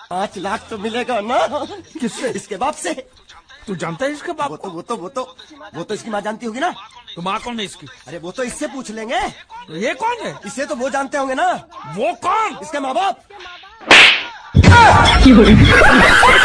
5 लाख तो मिलेगा ना। किससे? इसके बाप से। तू जानता है इसके बाप? वो तो इसकी माँ जानती होगी ना। तो माँ कौन है इसकी? अरे वो तो इससे पूछ लेंगे। तो ये कौन है? इसे तो वो जानते होंगे ना। वो कौन? इसके माँ बाप।